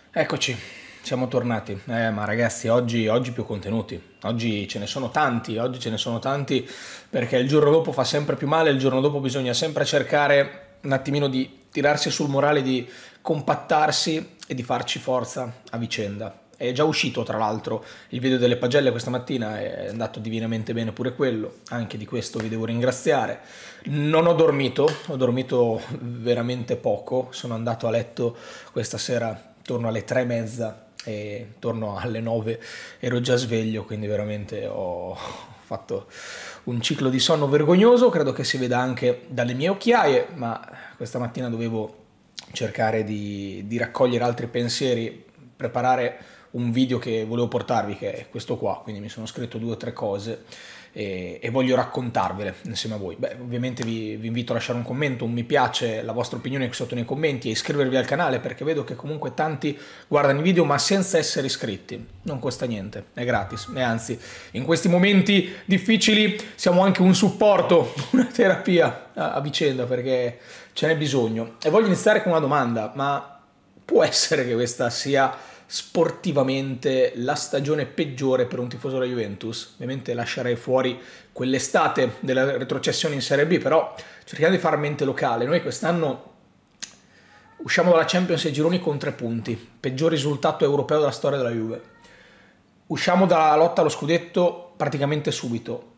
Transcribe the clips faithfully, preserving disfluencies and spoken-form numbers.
Eccoci, siamo tornati. Eh, ma ragazzi, oggi, oggi più contenuti. Oggi ce ne sono tanti, oggi ce ne sono tanti perché il giorno dopo fa sempre più male, il giorno dopo bisogna sempre cercare un attimino di tirarsi sul morale, di compattarsi e di farci forza a vicenda. È già uscito tra l'altro il video delle pagelle questa mattina, è andato divinamente bene pure quello, anche di questo vi devo ringraziare. Non ho dormito, ho dormito veramente poco, sono andato a letto questa sera torno alle tre e mezza e torno alle nove ero già sveglio, quindi veramente ho fatto un ciclo di sonno vergognoso, credo che si veda anche dalle mie occhiaie, ma questa mattina dovevo cercare di, di raccogliere altri pensieri, preparare un video che volevo portarvi, che è questo qua, quindi mi sono scritto due o tre cose e, e voglio raccontarvele insieme a voi. Beh, ovviamente vi, vi invito a lasciare un commento, un mi piace, la vostra opinione qui sotto nei commenti e iscrivervi al canale, perché vedo che comunque tanti guardano i video ma senza essere iscritti. Non costa niente, è gratis e anzi in questi momenti difficili siamo anche un supporto, una terapia a, a vicenda, perché ce n'è bisogno. E voglio iniziare con una domanda: ma può essere che questa sia sportivamente la stagione peggiore per un tifoso della Juventus? Ovviamente lascerei fuori quell'estate della retrocessione in Serie B, però cerchiamo di fare mente locale. Noi quest'anno usciamo dalla Champions ai gironi con tre punti, peggior risultato europeo della storia della Juve. Usciamo dalla lotta allo scudetto praticamente subito.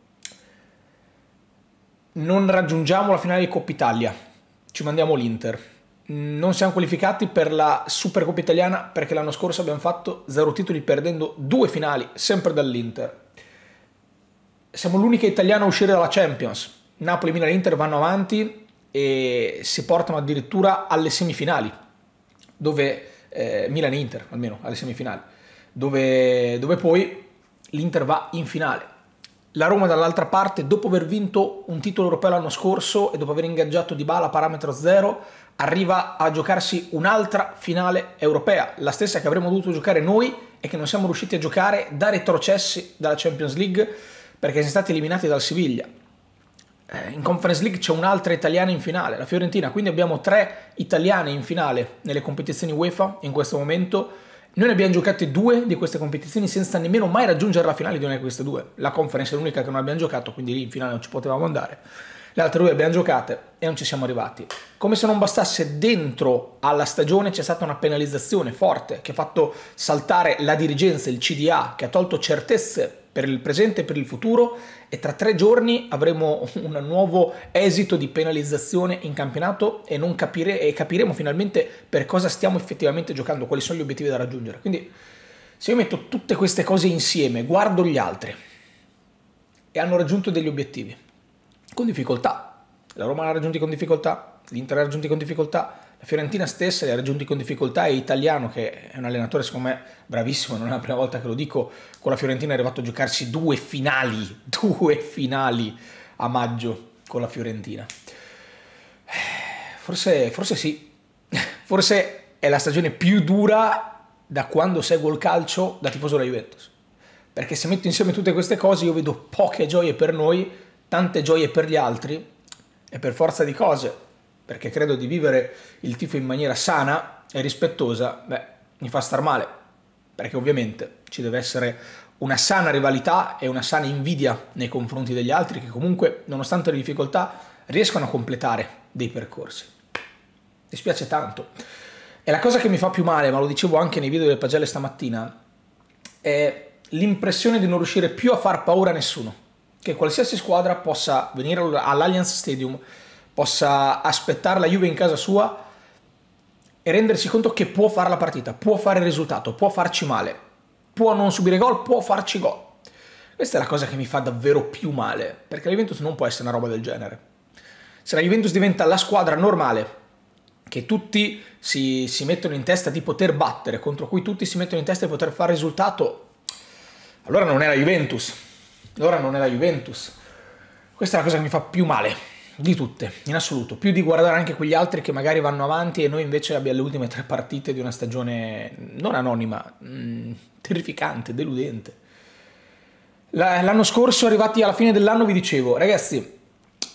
Non raggiungiamo la finale di Coppa Italia, ci mandiamo l'Inter. Non siamo qualificati per la Supercoppa italiana perché l'anno scorso abbiamo fatto zero titoli perdendo due finali, sempre dall'Inter. Siamo l'unica italiana a uscire dalla Champions. Napoli, Milan e Inter vanno avanti e si portano addirittura alle semifinali, dove eh, Milan e Inter, almeno alle semifinali, dove, dove poi l'Inter va in finale. La Roma dall'altra parte, dopo aver vinto un titolo europeo l'anno scorso e dopo aver ingaggiato Dybala a parametro zero, arriva a giocarsi un'altra finale europea, la stessa che avremmo dovuto giocare noi e che non siamo riusciti a giocare da retrocessi dalla Champions League perché siamo stati eliminati dal Siviglia. In Conference League c'è un'altra italiana in finale, la Fiorentina, quindi abbiamo tre italiane in finale nelle competizioni UEFA in questo momento. Noi ne abbiamo giocate due di queste competizioni senza nemmeno mai raggiungere la finale di una di queste due. La Conference è l'unica che non abbiamo giocato, quindi lì in finale non ci potevamo andare. Le altre due le abbiamo giocate e non ci siamo arrivati. Come se non bastasse, dentro alla stagione c'è stata una penalizzazione forte che ha fatto saltare la dirigenza, il C D A, che ha tolto certezze per il presente e per il futuro, e tra tre giorni avremo un nuovo esito di penalizzazione in campionato e, non capire, e capiremo finalmente per cosa stiamo effettivamente giocando, quali sono gli obiettivi da raggiungere. Quindi se io metto tutte queste cose insieme, guardo gli altri e hanno raggiunto degli obiettivi con difficoltà, la Roma l'ha raggiunti con difficoltà, l'Inter l'ha raggiunti con difficoltà, la Fiorentina stessa li ha raggiunti con difficoltà, e Italiano, che è un allenatore secondo me bravissimo, non è la prima volta che lo dico, con la Fiorentina è arrivato a giocarsi due finali, due finali a maggio con la Fiorentina. Forse, forse sì, forse è la stagione più dura da quando seguo il calcio da tifoso della Juventus, perché se metto insieme tutte queste cose io vedo poche gioie per noi, tante gioie per gli altri, e per forza di cose, perché credo di vivere il tifo in maniera sana e rispettosa, beh, mi fa star male, perché ovviamente ci deve essere una sana rivalità e una sana invidia nei confronti degli altri che comunque, nonostante le difficoltà, riescono a completare dei percorsi. Mi dispiace tanto. E la cosa che mi fa più male, ma lo dicevo anche nei video delle pagelle stamattina, è l'impressione di non riuscire più a far paura a nessuno, che qualsiasi squadra possa venire all'Allianz Stadium, possa aspettare la Juve in casa sua e rendersi conto che può fare la partita, può fare il risultato, può farci male, può non subire gol, può farci gol. Questa è la cosa che mi fa davvero più male, perché la Juventus non può essere una roba del genere. Se la Juventus diventa la squadra normale, che tutti si, si mettono in testa di poter battere, contro cui tutti si mettono in testa di poter fare risultato, allora non è la Juventus. Allora non è la Juventus. Questa è la cosa che mi fa più male di tutte, in assoluto, più di guardare anche quegli altri che magari vanno avanti e noi invece abbiamo le ultime tre partite di una stagione non anonima, mh, terrificante, deludente. L'anno scorso, arrivati alla fine dell'anno, vi dicevo: ragazzi,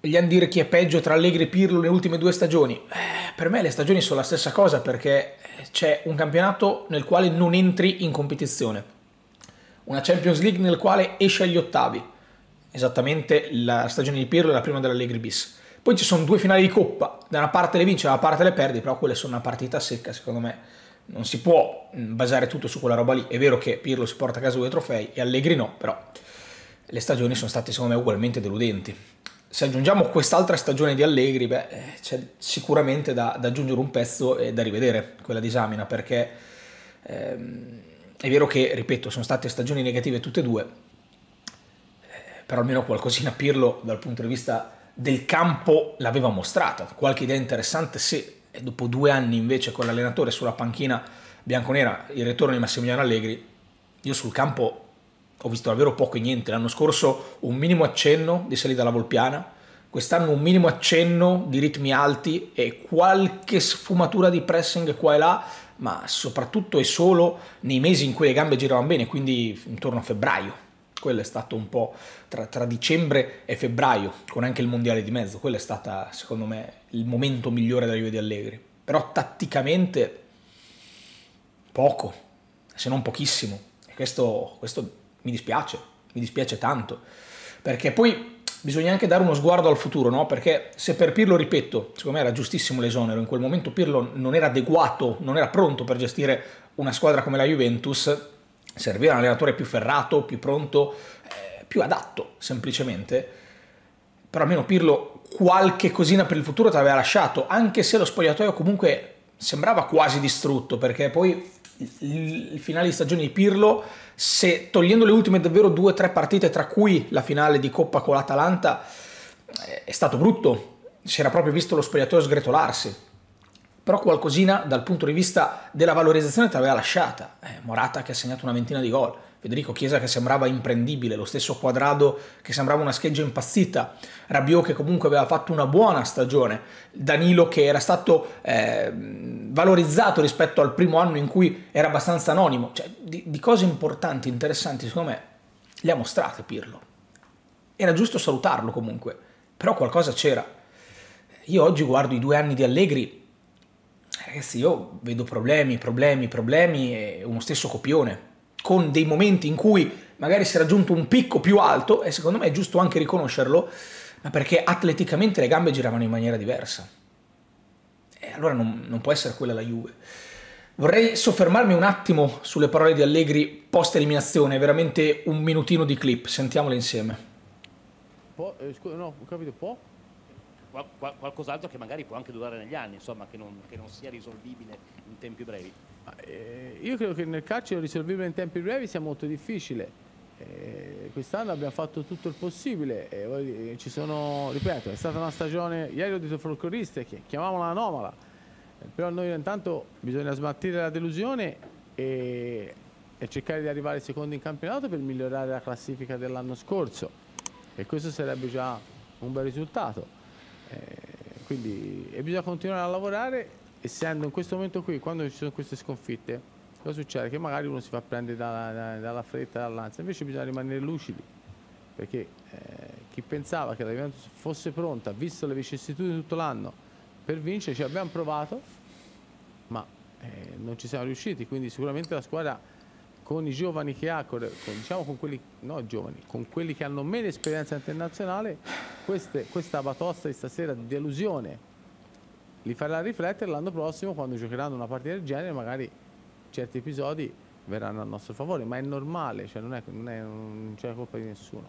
Vogliamo dire chi è peggio tra Allegri e Pirlo nelle ultime due stagioni? Eh, per me le stagioni sono la stessa cosa, perché c'è un campionato nel quale non entri in competizione, una Champions League nel quale esci agli ottavi, esattamente la stagione di Pirlo e la prima dell'Allegri bis. Poi ci sono due finali di Coppa, da una parte le vinci, da una parte le perdi, però quelle sono una partita secca, secondo me. Non si può basare tutto su quella roba lì. È vero che Pirlo si porta a casa due trofei e Allegri no, però le stagioni sono state secondo me ugualmente deludenti. Se aggiungiamo quest'altra stagione di Allegri, beh, c'è sicuramente da, da aggiungere un pezzo e da rivedere quella di Samina, perché ehm, è vero che, ripeto, sono state stagioni negative tutte e due, eh, però almeno qualcosina Pirlo dal punto di vista del campo l'aveva mostrata, qualche idea interessante sì, e dopo due anni invece con l'allenatore sulla panchina bianconera, il ritorno di Massimiliano Allegri, io sul campo ho visto davvero poco e niente. L'anno scorso un minimo accenno di salita alla Volpiana, quest'anno un minimo accenno di ritmi alti e qualche sfumatura di pressing qua e là, ma soprattutto e solo nei mesi in cui le gambe giravano bene, quindi intorno a febbraio. Quello è stato un po' tra, tra dicembre e febbraio, con anche il mondiale di mezzo. Quello è stato, secondo me, il momento migliore della Juve di Allegri. Però tatticamente poco, se non pochissimo. E questo, questo mi dispiace, mi dispiace tanto, perché poi bisogna anche dare uno sguardo al futuro, no? Perché se per Pirlo, ripeto, secondo me era giustissimo l'esonero, in quel momento Pirlo non era adeguato, non era pronto per gestire una squadra come la Juventus, serviva un allenatore più ferrato, più pronto, eh, più adatto semplicemente, però almeno Pirlo qualche cosina per il futuro ti aveva lasciato, anche se lo spogliatoio comunque sembrava quasi distrutto, perché poi il, il finale di stagione di Pirlo, se togliendo le ultime davvero due o tre partite, tra cui la finale di Coppa con l'Atalanta, è stato brutto, si era proprio visto lo spogliatoio sgretolarsi, però qualcosina dal punto di vista della valorizzazione ti aveva lasciata. eh, Morata che ha segnato una ventina di gol, Federico Chiesa che sembrava imprendibile, lo stesso Quadrado che sembrava una scheggia impazzita, Rabiot che comunque aveva fatto una buona stagione, Danilo che era stato eh, valorizzato rispetto al primo anno in cui era abbastanza anonimo, cioè di, di cose importanti, interessanti, secondo me le ha mostrate Pirlo. Era giusto salutarlo comunque, però qualcosa c'era. Io oggi guardo i due anni di Allegri, ragazzi, io vedo problemi, problemi, problemi e uno stesso copione, con dei momenti in cui magari si è raggiunto un picco più alto, e secondo me è giusto anche riconoscerlo, ma perché atleticamente le gambe giravano in maniera diversa. E allora non, non può essere quella la Juve. Vorrei soffermarmi un attimo sulle parole di Allegri post eliminazione, veramente un minutino di clip, sentiamole insieme. Po, eh, scusa, no, ho capito, può? Qual, qual, qualcos'altro che magari può anche durare negli anni, insomma, che non, che non sia risolvibile in tempi brevi. Eh, io credo che nel calcio risolvibile in tempi brevi sia molto difficile. Eh, quest'anno abbiamo fatto tutto il possibile. Eh, ci sono, ripeto, è stata una stagione, ieri ho detto folcloriste, che chiamavano anomala, eh, però noi intanto bisogna smaltire la delusione e, e cercare di arrivare secondo in campionato per migliorare la classifica dell'anno scorso, e questo sarebbe già un bel risultato. Eh, quindi e bisogna continuare a lavorare, essendo in questo momento qui, quando ci sono queste sconfitte, cosa succede? Che magari uno si fa prendere dalla, da, dalla fretta, dall'ansia. Invece bisogna rimanere lucidi, perché eh, chi pensava che la Juventus fosse pronta, visto le vicissitudini tutto l'anno, per vincere, ci abbiamo provato, ma eh, non ci siamo riusciti. Quindi sicuramente la squadra, con i giovani che ha, con, diciamo con quelli, no giovani, con quelli che hanno meno esperienza internazionale, queste, questa batosta di stasera di delusione li farà riflettere l'anno prossimo, quando giocheranno una partita del genere, magari certi episodi verranno a nostro favore, ma è normale, cioè non, è, non, è, non c'è colpa di nessuno.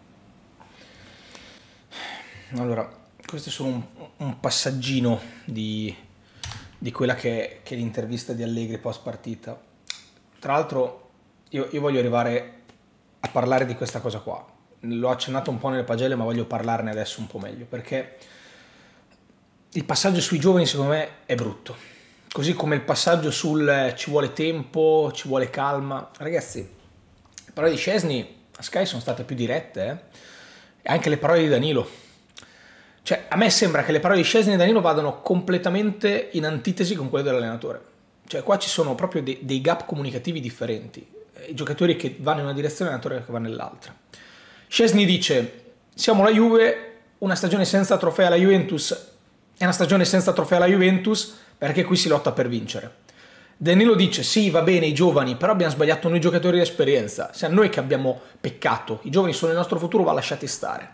Allora, questo è solo un, un passaggino di, di quella che, che è l'intervista di Allegri post partita. Tra l'altro io, io voglio arrivare a parlare di questa cosa qua, l'ho accennato un po' nelle pagelle, ma voglio parlarne adesso un po' meglio, perché il passaggio sui giovani secondo me è brutto, così come il passaggio sul eh, ci vuole tempo, ci vuole calma. Ragazzi, le parole di Szczesny a Sky sono state più dirette, eh? E anche le parole di Danilo. Cioè, a me sembra che le parole di Szczesny e Danilo vadano completamente in antitesi con quelle dell'allenatore. Cioè, qua ci sono proprio dei, dei gap comunicativi differenti. I giocatori che vanno in una direzione e l'allenatore che va nell'altra. Szczesny dice, siamo la Juve, una stagione senza trofei alla Juventus è una stagione senza trofei alla Juventus perché qui si lotta per vincere. Danilo dice sì, va bene i giovani, però abbiamo sbagliato noi giocatori di esperienza, siamo noi che abbiamo peccato, i giovani sono il nostro futuro, va lasciati stare.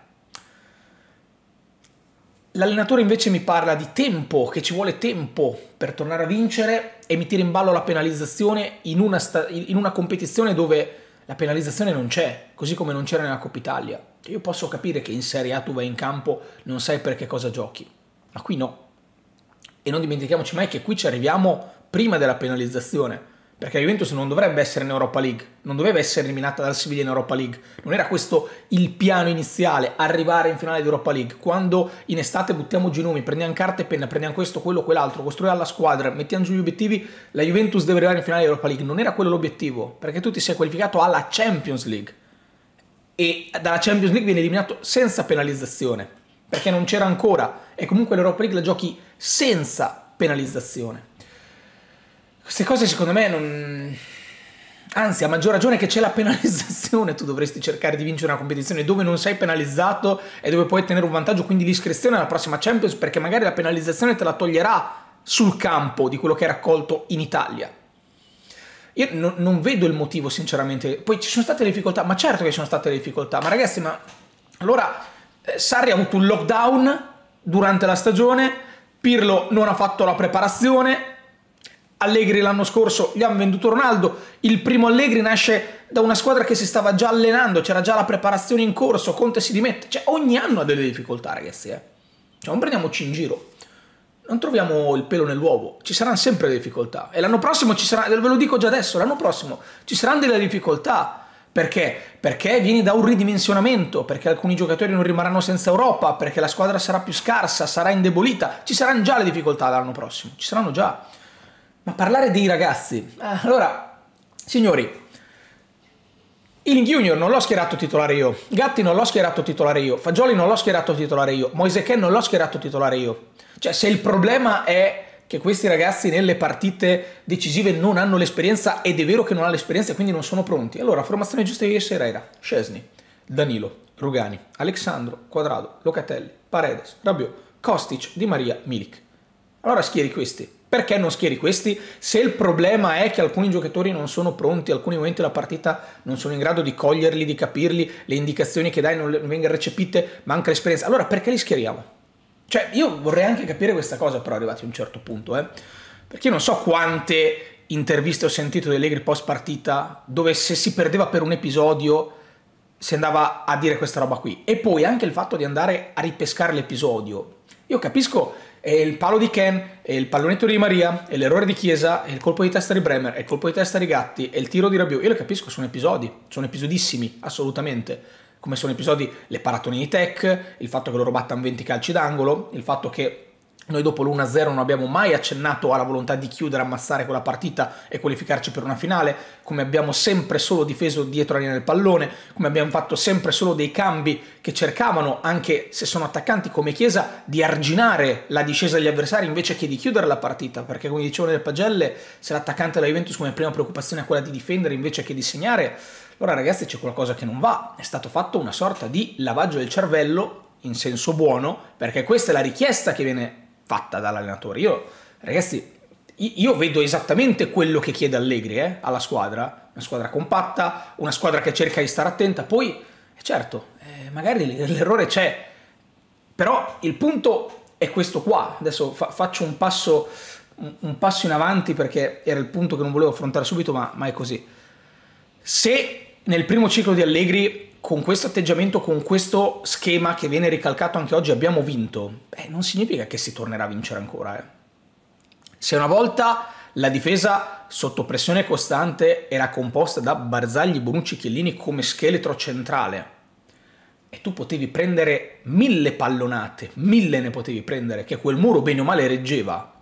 L'allenatore invece mi parla di tempo, che ci vuole tempo per tornare a vincere e mi tira in ballo la penalizzazione in una, in una competizione dove la penalizzazione non c'è, così come non c'era nella Coppa Italia. Io posso capire che in Serie A tu vai in campo, non sai per che cosa giochi, ma qui no. E non dimentichiamoci mai che qui ci arriviamo prima della penalizzazione, perché la Juventus non dovrebbe essere in Europa League, non doveva essere eliminata dal Siviglia in Europa League, non era questo il piano iniziale, arrivare in finale di Europa League. Quando in estate buttiamo giù i nomi, prendiamo carta e penna, prendiamo questo, quello, quell'altro, costruiamo la squadra, mettiamo giù gli obiettivi, la Juventus deve arrivare in finale di Europa League, non era quello l'obiettivo, perché tu ti sei qualificato alla Champions League e dalla Champions League viene eliminato senza penalizzazione, perché non c'era ancora, e comunque l'Europa League la giochi senza penalizzazione. Queste cose secondo me non... Anzi, a maggior ragione che c'è la penalizzazione, tu dovresti cercare di vincere una competizione dove non sei penalizzato e dove puoi ottenere un vantaggio, quindi l'iscrizione alla prossima Champions, perché magari la penalizzazione te la toglierà sul campo di quello che hai raccolto in Italia. Io no, non vedo il motivo sinceramente. Poi ci sono state le difficoltà, ma certo che ci sono state le difficoltà, ma ragazzi, ma allora eh, Sarri ha avuto un lockdown durante la stagione, Pirlo non ha fatto la preparazione, Allegri l'anno scorso gli hanno venduto Ronaldo, il primo Allegri nasce da una squadra che si stava già allenando, c'era già la preparazione in corso, Conte si dimette, cioè ogni anno ha delle difficoltà ragazzi, eh. Cioè non prendiamoci in giro, non troviamo il pelo nell'uovo, ci saranno sempre delle difficoltà e l'anno prossimo ci sarà, ve lo dico già adesso, l'anno prossimo ci saranno delle difficoltà, perché? Perché vieni da un ridimensionamento, perché alcuni giocatori non rimarranno senza Europa, perché la squadra sarà più scarsa, sarà indebolita, ci saranno già le difficoltà l'anno prossimo, ci saranno già. Ma parlare dei ragazzi, allora, signori, Ealing Junior non l'ho schierato titolare io, Gatti non l'ho schierato titolare io, Fagioli non l'ho schierato titolare io, Moise Kean non l'ho schierato titolare io. Cioè, se il problema è che questi ragazzi nelle partite decisive non hanno l'esperienza, ed è vero che non hanno l'esperienza e quindi non sono pronti, allora la formazione giusta di ieri sera era Szczesny, Danilo, Rugani, Alexandro, Quadrado, Locatelli, Paredes, Rabiot, Kostic, Di Maria, Milik. Allora schieri questi. Perché non schieri questi? Se il problema è che alcuni giocatori non sono pronti, alcuni momenti della partita non sono in grado di coglierli, di capirli, le indicazioni che dai non vengono recepite, manca l'esperienza, allora perché li schieriamo? Cioè io vorrei anche capire questa cosa però arrivati a un certo punto, eh? Perché io non so quante interviste ho sentito di Allegri post partita dove se si perdeva per un episodio si andava a dire questa roba qui, e poi anche il fatto di andare a ripescare l'episodio. Io capisco è il palo di Kean, è il pallonetto di Di Maria, è l'errore di Chiesa, è il colpo di testa di Bremer, è il colpo di testa di Gatti, è il tiro di Rabiot. Io lo capisco, sono episodi, sono episodissimi, assolutamente. Come sono episodi le paratone di Tech, il fatto che loro battano venti calci d'angolo, il fatto che noi dopo l'uno a zero non abbiamo mai accennato alla volontà di chiudere, ammazzare quella partita e qualificarci per una finale, come abbiamo sempre solo difeso dietro la linea del pallone, come abbiamo fatto sempre solo dei cambi che cercavano, anche se sono attaccanti come Chiesa, di arginare la discesa degli avversari invece che di chiudere la partita, perché come dicevano nel Pagelle, se l'attaccante della Juventus come prima preoccupazione è quella di difendere invece che di segnare, allora ragazzi c'è qualcosa che non va, è stato fatto una sorta di lavaggio del cervello in senso buono, perché questa è la richiesta che viene fatta dall'allenatore. Io, ragazzi, io vedo esattamente quello che chiede Allegri eh, alla squadra, una squadra compatta, una squadra che cerca di stare attenta, poi, certo, eh, magari l'errore c'è, però il punto è questo qua. Adesso fa faccio un passo, un, un passo in avanti perché era il punto che non volevo affrontare subito, ma, ma è così. Se nel primo ciclo di Allegri con questo atteggiamento, con questo schema che viene ricalcato anche oggi abbiamo vinto, eh, non significa che si tornerà a vincere ancora. Eh. Se una volta la difesa sotto pressione costante era composta da Barzagli, Bonucci, Chiellini come scheletro centrale e tu potevi prendere mille pallonate, mille ne potevi prendere, che quel muro bene o male reggeva.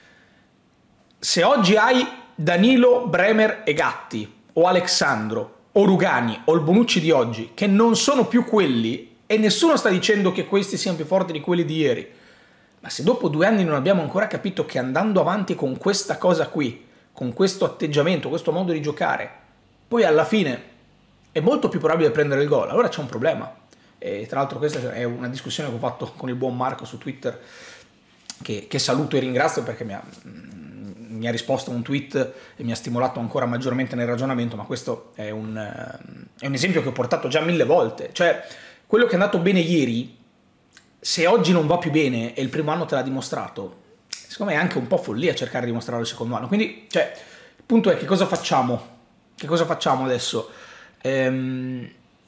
Se oggi hai Danilo, Bremer e Gatti o Alexandro o Rugani o il Bonucci di oggi, che non sono più quelli, e nessuno sta dicendo che questi siano più forti di quelli di ieri, ma se dopo due anni non abbiamo ancora capito che andando avanti con questa cosa qui, con questo atteggiamento, questo modo di giocare, poi alla fine è molto più probabile prendere il gol, allora c'è un problema. E tra l'altro questa è una discussione che ho fatto con il buon Marco su Twitter, che, che saluto e ringrazio perché mi ha, mi ha risposto a un tweet e mi ha stimolato ancora maggiormente nel ragionamento, ma questo è un, è un esempio che ho portato già mille volte. Cioè, quello che è andato bene ieri, se oggi non va più bene e il primo anno te l'ha dimostrato, secondo me è anche un po' follia cercare di dimostrarlo il secondo anno. Quindi, cioè, il punto è che cosa facciamo? Che cosa facciamo adesso? Ehm,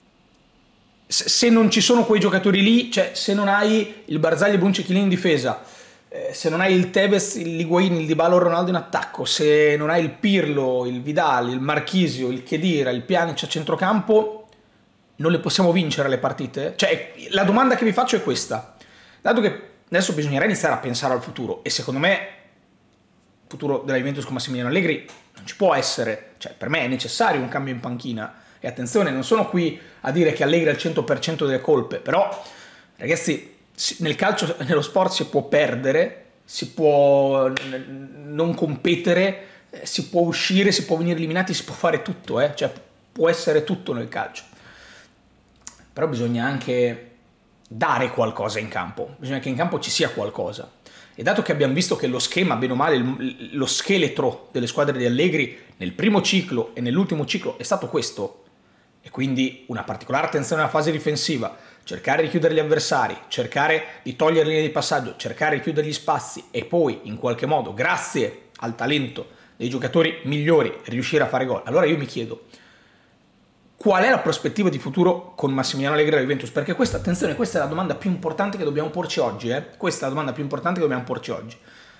se, se non ci sono quei giocatori lì, cioè se non hai il Barzagli e Buoncecchinini in difesa, eh, se non hai il Tevez, il Higuaín, il Dybala o il Ronaldo in attacco, se non hai il Pirlo, il Vidal, il Marchisio, il Khedira, il Pjanic a centrocampo, non le possiamo vincere le partite? Cioè, la domanda che vi faccio è questa. Dato che adesso bisognerà iniziare a pensare al futuro, e secondo me il futuro della Juventus con Massimiliano Allegri non ci può essere, cioè per me è necessario un cambio in panchina. E attenzione, non sono qui a dire che Allegri ha il cento per cento delle colpe, però ragazzi, nel calcio, nello sport si può perdere, si può non competere, si può uscire, si può venire eliminati, si può fare tutto, eh? Cioè può essere tutto nel calcio. Però bisogna anche dare qualcosa in campo, bisogna che in campo ci sia qualcosa. E dato che abbiamo visto che lo schema, bene o male, lo scheletro delle squadre di Allegri nel primo ciclo e nell'ultimo ciclo è stato questo, e quindi una particolare attenzione alla fase difensiva, cercare di chiudere gli avversari, cercare di togliere linee di passaggio, cercare di chiudere gli spazi e poi in qualche modo, grazie al talento dei giocatori migliori, riuscire a fare gol. Allora io mi chiedo, qual è la prospettiva di futuro con Massimiliano Allegri alla Juventus? Perché questa, attenzione, questa è la domanda più importante che dobbiamo porci oggi. Eh? Questa è la domanda più importante che dobbiamo porci oggi.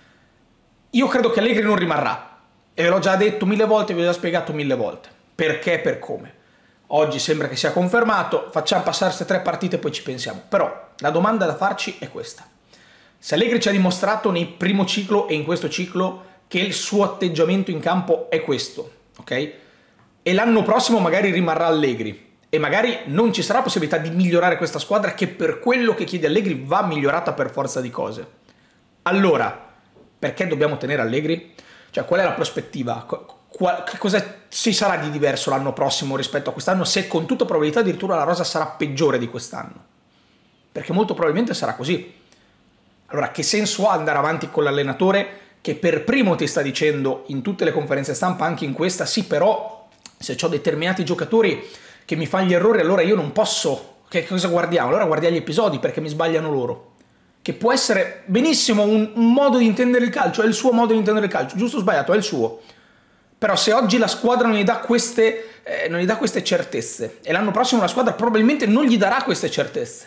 Io credo che Allegri non rimarrà. E ve l'ho già detto mille volte, vi ho già spiegato mille volte. Perché e per come. Oggi sembra che sia confermato, facciamo passare queste tre partite e poi ci pensiamo. Però la domanda da farci è questa. Se Allegri ci ha dimostrato nel primo ciclo e in questo ciclo che il suo atteggiamento in campo è questo, ok? E l'anno prossimo magari rimarrà Allegri e magari non ci sarà possibilità di migliorare questa squadra che per quello che chiede Allegri va migliorata per forza di cose. Allora, perché dobbiamo tenere Allegri? Cioè, qual è la prospettiva? Qual, che cosa ci sarà di diverso l'anno prossimo rispetto a quest'anno, se con tutta probabilità addirittura la rosa sarà peggiore di quest'anno? Perché molto probabilmente sarà così. Allora, che senso ha andare avanti con l'allenatore che per primo ti sta dicendo in tutte le conferenze stampa, anche in questa, sì però se ho determinati giocatori che mi fanno gli errori, allora io non posso, che cosa guardiamo? Allora guardiamo gli episodi perché mi sbagliano loro. Che può essere benissimo un, un modo di intendere il calcio, è il suo modo di intendere il calcio, giusto o sbagliato, è il suo. Però se oggi la squadra non gli dà queste, eh, non gli dà queste certezze e l'anno prossimo la squadra probabilmente non gli darà queste certezze,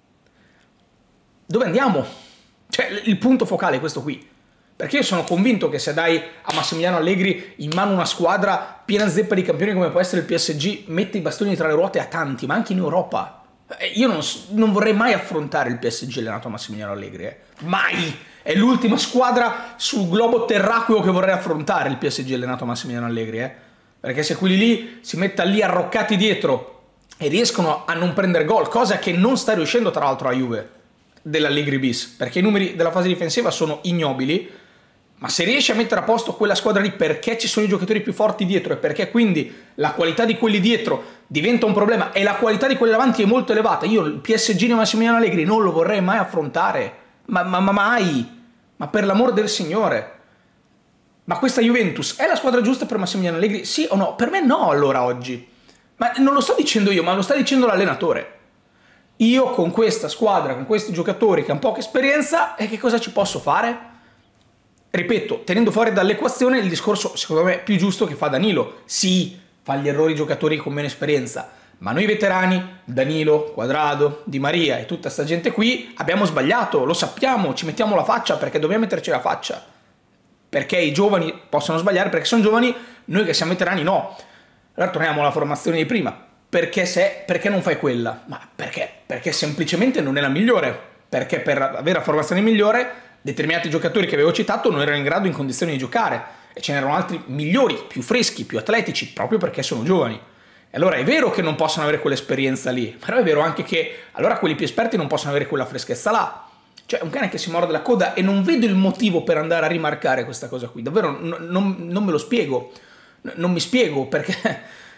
dove andiamo? Cioè il punto focale è questo qui. Perché io sono convinto che se dai a Massimiliano Allegri in mano una squadra piena zeppa di campioni come può essere il P S G, mette i bastoni tra le ruote a tanti, ma anche in Europa. Io non, non vorrei mai affrontare il P S G allenato a Massimiliano Allegri, eh. Mai! È l'ultima squadra sul globo terracqueo che vorrei affrontare, il P S G allenato a Massimiliano Allegri, eh. Perché se quelli lì si mettono lì arroccati dietro e riescono a non prendere gol, cosa che non sta riuscendo tra l'altro a Juve dell'Allegri bis, perché i numeri della fase difensiva sono ignobili. Ma se riesci a mettere a posto quella squadra lì perché ci sono i giocatori più forti dietro e perché quindi la qualità di quelli dietro diventa un problema e la qualità di quelli davanti è molto elevata, io il P S G di Massimiliano Allegri non lo vorrei mai affrontare, ma, ma, ma mai, ma per l'amor del Signore. Ma questa Juventus è la squadra giusta per Massimiliano Allegri? Sì o no? Per me no allora oggi. Ma non lo sto dicendo io, ma lo sta dicendo l'allenatore. Io con questa squadra, con questi giocatori che hanno poca esperienza, e che cosa ci posso fare? Ripeto, tenendo fuori dall'equazione il discorso, secondo me, più giusto che fa Danilo. Sì, fa gli errori i giocatori con meno esperienza, ma noi veterani, Danilo, Quadrado, Di Maria e tutta sta gente qui, abbiamo sbagliato, lo sappiamo, ci mettiamo la faccia perché dobbiamo metterci la faccia. Perché i giovani possono sbagliare, perché sono giovani, noi che siamo veterani no. Allora torniamo alla formazione di prima. Perché, se, perché non fai quella? Ma perché? Perché semplicemente non è la migliore. Perché per avere la formazione migliore determinati giocatori che avevo citato non erano in grado in condizioni di giocare e ce n'erano altri migliori, più freschi, più atletici, proprio perché sono giovani. E allora è vero che non possono avere quell'esperienza lì, però è vero anche che allora quelli più esperti non possono avere quella freschezza là. Cioè un cane che si morde la coda e non vedo il motivo per andare a rimarcare questa cosa qui, davvero non, non, non me lo spiego, non mi spiego perché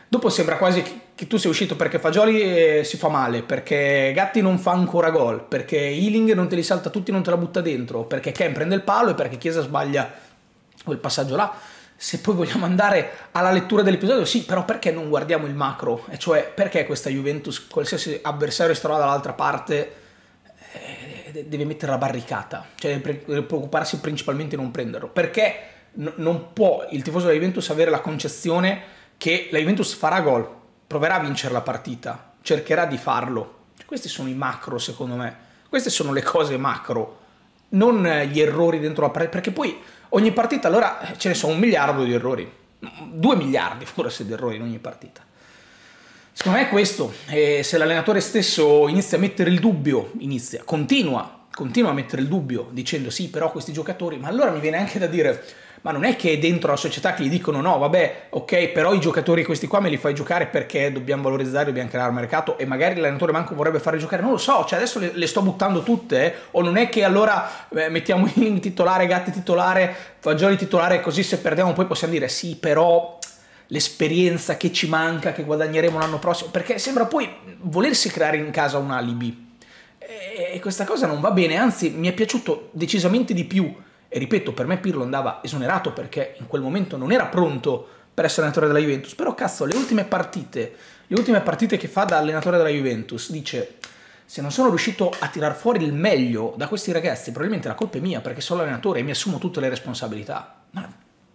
dopo sembra quasi che, che tu sei uscito perché Fagioli eh, si fa male, perché Gatti non fa ancora gol, perché Ealing non te li salta tutti e non te la butta dentro, perché Ken prende il palo e perché Chiesa sbaglia quel passaggio là. Se poi vogliamo andare alla lettura dell'episodio, sì, però perché non guardiamo il macro? E cioè, perché questa Juventus, qualsiasi avversario si trova dall'altra parte, eh, deve mettere la barricata? Cioè, deve preoccuparsi principalmente di non prenderlo. Perché n- non può il tifoso della Juventus avere la concezione che la Juventus farà gol, proverà a vincere la partita, cercherà di farlo. Questi sono i macro, secondo me. Queste sono le cose macro, non gli errori dentro la partita, perché poi ogni partita, allora ce ne sono un miliardo di errori, due miliardi forse di errori in ogni partita. Secondo me è questo, e se l'allenatore stesso inizia a mettere il dubbio, inizia, continua, continua a mettere il dubbio dicendo sì, però questi giocatori, ma allora mi viene anche da dire, ma non è che dentro la società che gli dicono no, vabbè, ok, però i giocatori questi qua me li fai giocare perché dobbiamo valorizzare, dobbiamo creare mercato e magari l'allenatore manco vorrebbe fare giocare, non lo so, cioè adesso le, le sto buttando tutte, eh? O non è che allora eh, mettiamo in titolare, Gatti titolare, Fagioli titolare, così se perdiamo poi possiamo dire sì, però l'esperienza che ci manca, che guadagneremo l'anno prossimo, perché sembra poi volersi creare in casa un alibi e questa cosa non va bene, anzi mi è piaciuto decisamente di più. E ripeto, per me Pirlo andava esonerato perché in quel momento non era pronto per essere allenatore della Juventus, però cazzo, le ultime partite, le ultime partite che fa da allenatore della Juventus, dice, se non sono riuscito a tirar fuori il meglio da questi ragazzi, probabilmente la colpa è mia perché sono l'allenatore e mi assumo tutte le responsabilità. Ma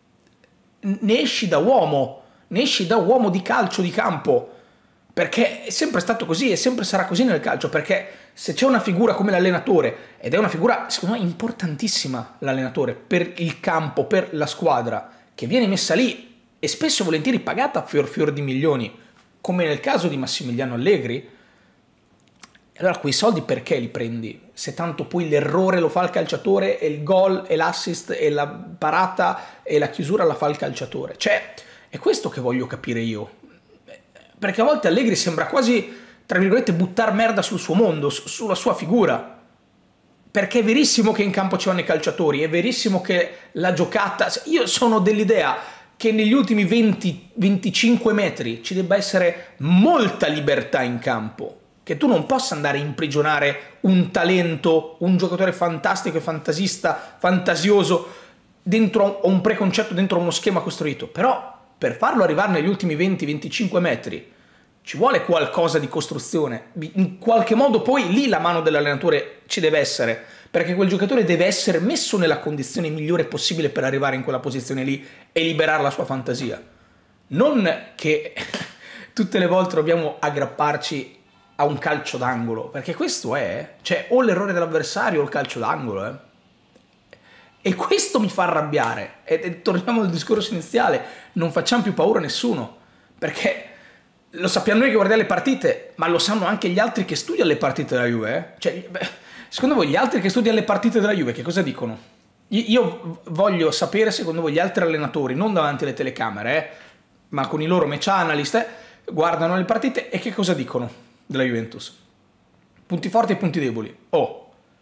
ne esci da uomo, ne esci da uomo di calcio di campo, perché è sempre stato così e sempre sarà così nel calcio, perché se c'è una figura come l'allenatore, ed è una figura secondo me importantissima l'allenatore per il campo, per la squadra, che viene messa lì e spesso e volentieri pagata a fior fior di milioni, come nel caso di Massimiliano Allegri, allora quei soldi perché li prendi? Se tanto poi l'errore lo fa il calciatore e il gol e l'assist e la parata e la chiusura la fa il calciatore. Cioè, è questo che voglio capire io. Perché a volte Allegri sembra quasi, tra virgolette, buttar merda sul suo mondo, su, sulla sua figura. Perché è verissimo che in campo ci vanno i calciatori, è verissimo che la giocata... Io sono dell'idea che negli ultimi venti venticinque metri ci debba essere molta libertà in campo, che tu non possa andare a imprigionare un talento, un giocatore fantastico e fantasista, fantasioso, dentro un preconcetto, dentro uno schema costruito. Però per farlo arrivare negli ultimi venti venticinque metri ci vuole qualcosa di costruzione, in qualche modo poi lì la mano dell'allenatore ci deve essere, perché quel giocatore deve essere messo nella condizione migliore possibile per arrivare in quella posizione lì e liberare la sua fantasia. Non che tutte le volte dobbiamo aggrapparci a un calcio d'angolo, perché questo è, cioè o l'errore dell'avversario o il calcio d'angolo, eh. E questo mi fa arrabbiare, e, e torniamo al discorso iniziale, non facciamo più paura a nessuno, perché lo sappiamo noi che guardiamo le partite, ma lo sanno anche gli altri che studiano le partite della Juve, eh? Cioè, beh, secondo voi gli altri che studiano le partite della Juve che cosa dicono? Io, io voglio sapere secondo voi gli altri allenatori, non davanti alle telecamere, eh, ma con i loro match analyst, eh, guardano le partite e che cosa dicono della Juventus? Punti forti e punti deboli. Oh,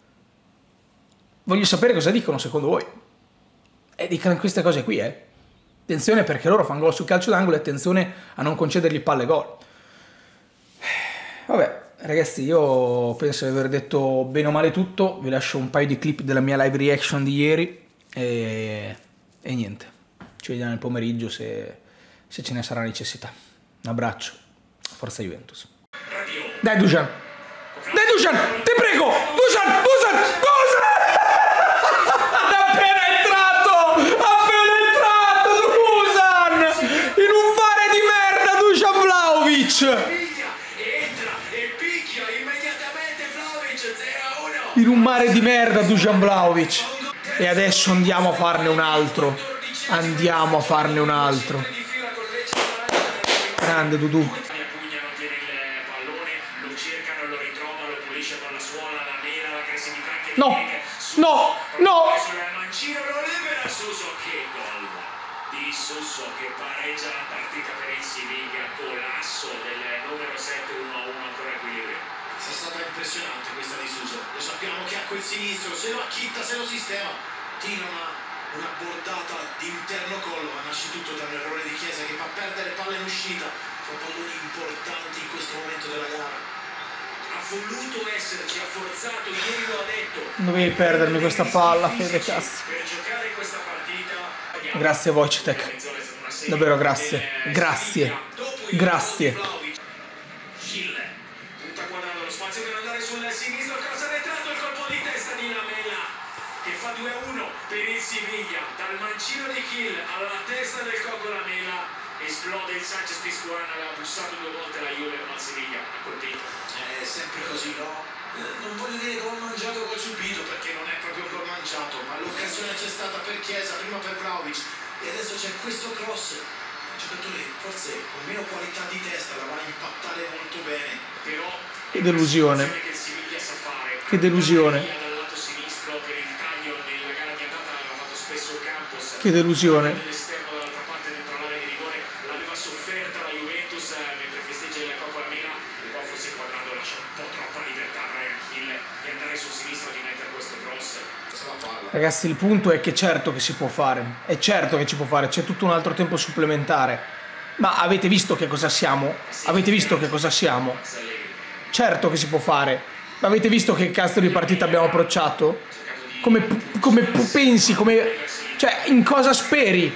voglio sapere cosa dicono secondo voi. E dicono queste cose qui, eh. Attenzione perché loro fanno gol sul calcio d'angolo e attenzione a non concedergli palle gol. Vabbè, ragazzi, io penso di aver detto bene o male tutto. Vi lascio un paio di clip della mia live reaction di ieri e, e niente. Ci vediamo nel pomeriggio se, se ce ne sarà necessità. Un abbraccio. Forza Juventus. Dai Dusan. Dai Dusan, ti prego. Dusan, Dusan, Dusan. Appena entrato. Appena entrato Dusan. In un mare di merda Dusan Vlahovic. Entra e picchia immediatamente Vlahovic zero a uno. In un mare di merda Dusan Vlahovic. E adesso andiamo a farne un altro. Andiamo a farne un altro. Grande Dudu. No, no, no. Sulla mancina lo libera Suso, che gol di Suso che pareggia la partita per il Siviglia, collasso del numero sette uno a uno ancora equilibrio. È stata impressionante questa di Suso, lo sappiamo che ha quel sinistro, se lo acchitta, se lo sistema, tira una, una bordata di interno collo, ma nasce tutto da un errore di Chiesa che fa perdere palle in uscita. con palloni importanti in questo momento della gara. Ha voluto esserci, ha forzato, ieri lo ha detto. Dovevi perdermi questa palla, Fede, cazzo. Per giocare questa partita. Grazie Wojciech. Davvero grazie. Grazie. Grazie. Hill punta guardando lo spazio per andare sul sinistro, cross arretrato, il colpo di testa di Lamela che fa due a uno per il Siviglia. Dal mancino di Hill alla testa del Coco Lamela esplode il Sanchez Pizjuan. Aveva bussato due volte la Juve, ma il Siviglia ha colpito. È sempre così, no? Non voglio dire gol mangiato, gol subito, perché non è proprio gol mangiato, ma l'occasione c'è stata per Chiesa, prima per Vlahovic e adesso c'è questo cross. Il giocatore forse con meno qualità di testa la va a impattare molto bene, però che delusione, che il Siviglia sa fare. Che delusione, dal lato sinistro per il taglio nella gara di andata l'aveva fatto spesso Campos, che delusione. Dall'esterno dall'altra parte dentro l'area di rigore l'aveva sofferta la Juventus mentre festeggia il Coco Lamela, e poi forse Quadrado lascia un po' troppa libertà a Brian Hill di andare sul sinistro e di mettere questo cross. Ragazzi, il punto è che certo che si può fare, è certo che ci può fare, c'è tutto un altro tempo supplementare, ma avete visto che cosa siamo? Avete visto che cosa siamo? Certo che si può fare, ma avete visto che cazzo di partita abbiamo approcciato? Come, come pensi, come, cioè in cosa speri?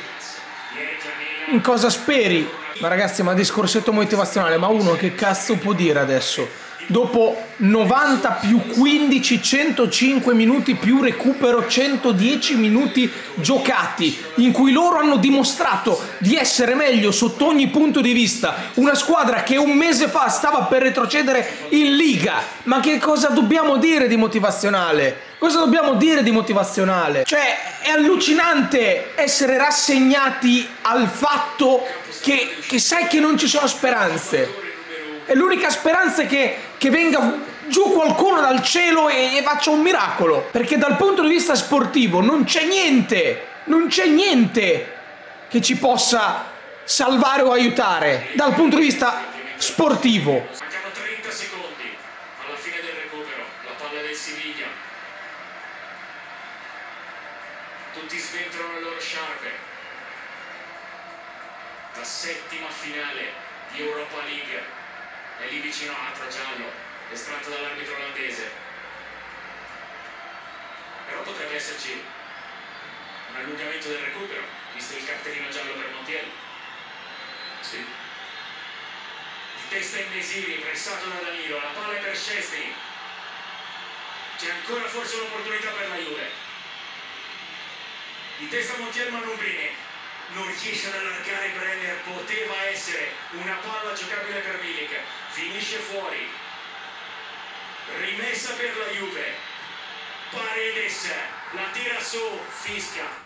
In cosa speri? Ma ragazzi, ma discorsetto motivazionale, ma uno che cazzo può dire adesso? Dopo novanta più quindici, centocinque minuti più recupero, centodieci minuti giocati, in cui loro hanno dimostrato di essere meglio sotto ogni punto di vista, una squadra che un mese fa stava per retrocedere in Liga. Ma che cosa dobbiamo dire di motivazionale? Cosa dobbiamo dire di motivazionale? Cioè, è allucinante essere rassegnati al fatto che, che sai che non ci sono speranze. E l'unica speranza è che, che venga giù qualcuno dal cielo e, e faccia un miracolo. Perché dal punto di vista sportivo non c'è niente, non c'è niente che ci possa salvare o aiutare dal punto di vista sportivo. Mancano trenta secondi alla fine del recupero, la palla del Siviglia. Tutti sventrano le loro sciarpe. La settima finale di Europa League. È lì vicino a Atra, giallo, estratto dall'arbitro olandese. Però potrebbe esserci un allungamento del recupero, visto il cartellino giallo per Montiel. Sì. Il testa in Nesiri, pressato da Danilo, la palla è per Szczesny. C'è ancora forse un'opportunità per la Juve. Di testa Montiel, Manubrini. Non riesce ad allargare Brenner, poteva essere una palla giocabile per Milik, finisce fuori, rimessa per la Juve, Paredes la tira su, fischia.